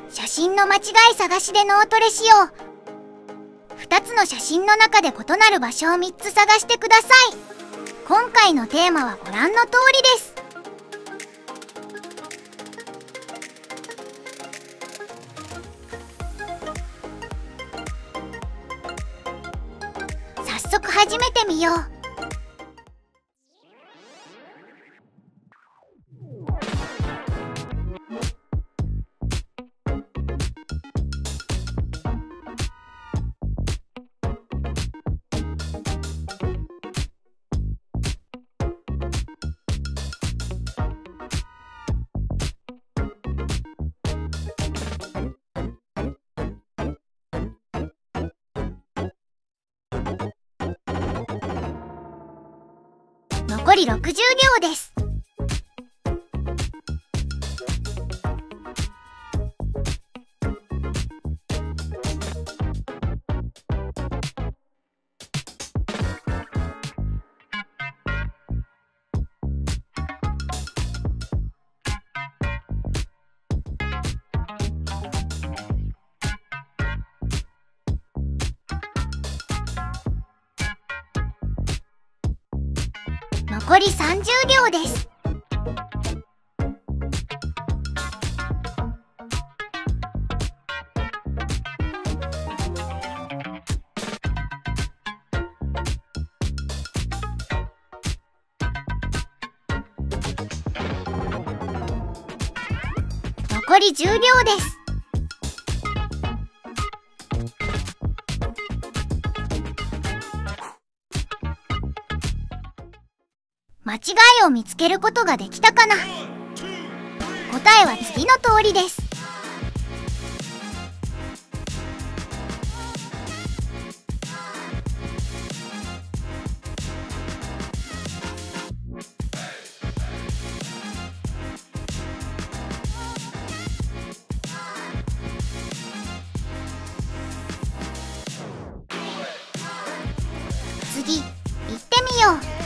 写真の間違い探しで脳トレしよう。2つの写真の中で異なる場所を3つ探してください。今回のテーマはご覧の通りです。早速始めてみよう。残り60秒です。残り30秒です。残り10秒です。間違いを見つけることができたかな？答えは次の通りです。次、行ってみよう。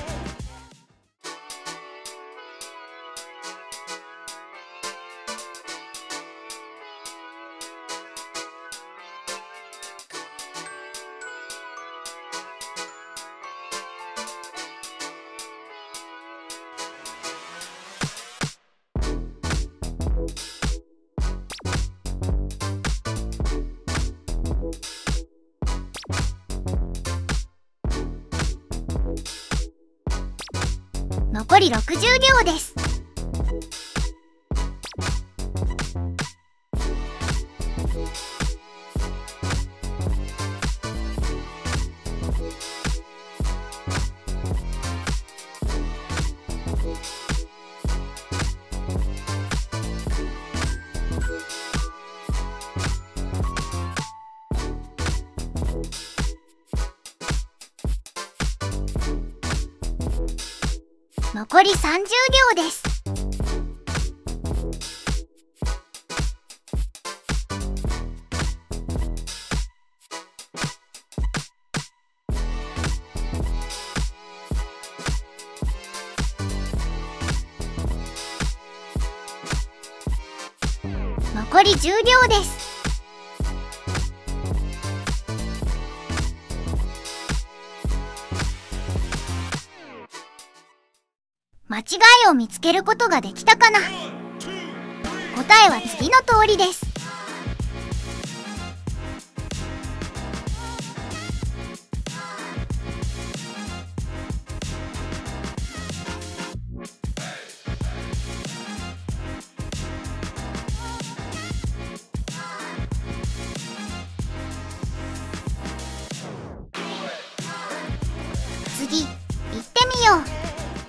残り60秒です。残り30秒です。残り10秒です。間違いを見つけることができたかな？答えは次の通りです。次、行ってみよう。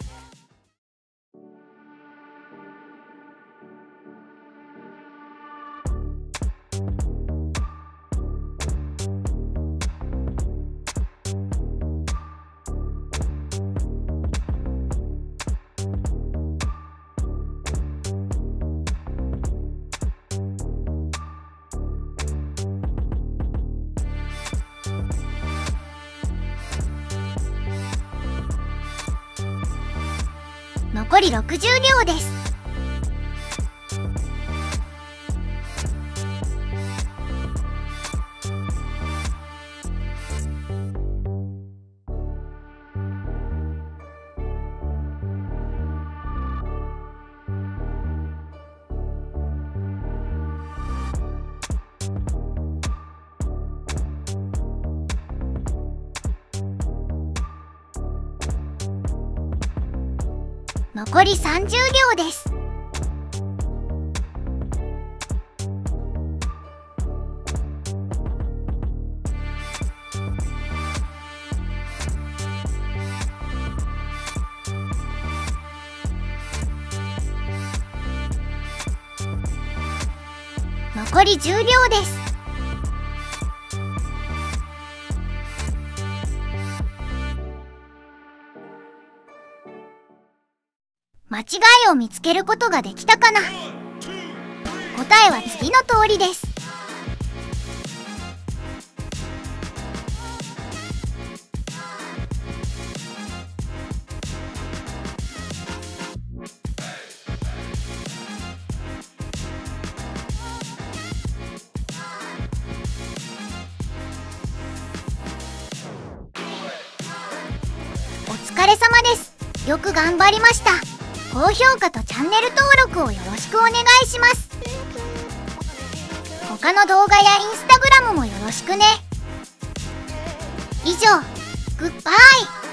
残り60秒です。 残り30秒です。残り10秒です。間違いを見つけることができたかな？答えは次の通りです。お疲れ様です。よく頑張りました。高評価とチャンネル登録をよろしくお願いします。他の動画やインスタグラムもよろしくね。以上、グッバイ。